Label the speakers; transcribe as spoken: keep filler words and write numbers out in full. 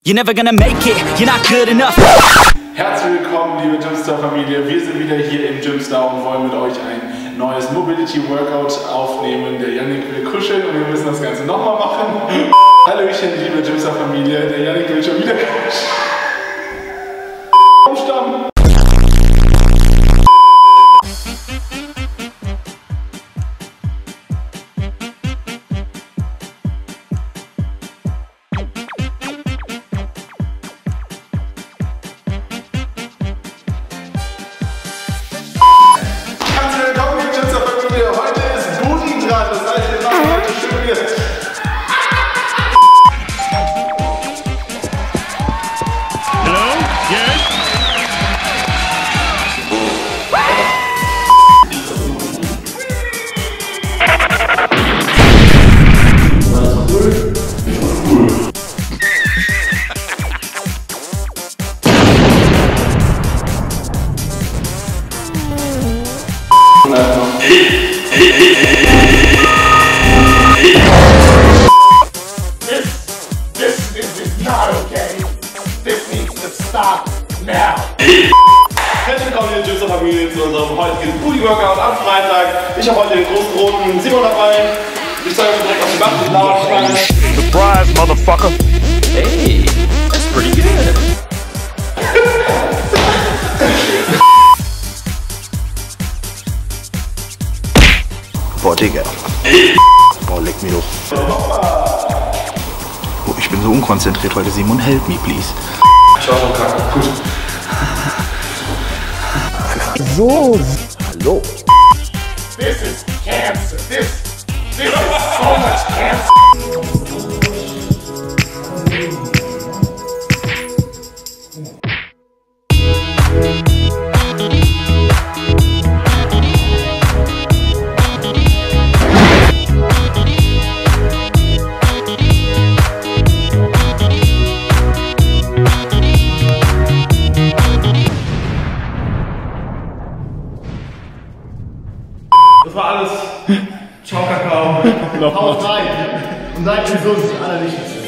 Speaker 1: You're never gonna make it, you're not good enough.
Speaker 2: Herzlich willkommen, liebe Gymstar-Familie. Wir sind wieder hier im Gymstar und wollen mit euch ein neues Mobility-Workout aufnehmen. Der Yannick will kuscheln und wir müssen das Ganze nochmal machen. Hallöchen, liebe Gymstar-Familie. Der Yannick will schon wieder kuscheln. Umstamm.
Speaker 3: Herzlich willkommen, liebe Gymstar-Familie, zu unserem heutigen Booty-Workout am Freitag. Ich habe heute den großen roten Simon dabei. Ich zeige euch direkt auf die Macht und blaue Stange.
Speaker 4: Surprise, motherfucker!
Speaker 1: Hey, that's pretty good.
Speaker 4: Boah, Digga. Boah, leck mich doch. Oh, ich bin so unkonzentriert heute. Simon, help me, please.
Speaker 3: Ich war schon krank. Gut.
Speaker 4: So. Hallo.
Speaker 3: This is cancer. This, this is so much cancer. Das war alles. Ciao, Kakao. Haut rein. Und seid gesund, allerwichtigste.